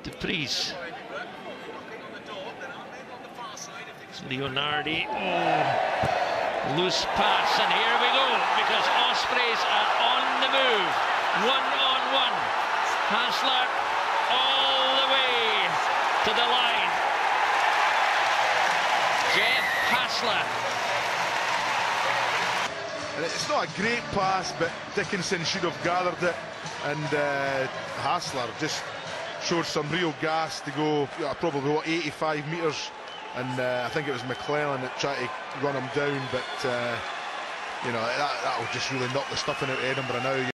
Dupree's. Leonardi. Oh, loose pass, and here we go, because Ospreys are on the move. 1-on-1. Hassler all the way to the line. Jeff Hassler. And it's not a great pass, but Dickinson should have gathered it, and Hassler just showed some real gas to go probably, what, 85 metres, and I think it was McClellan that tried to run him down, but you know, that'll just really knock the stuffing out of Edinburgh now.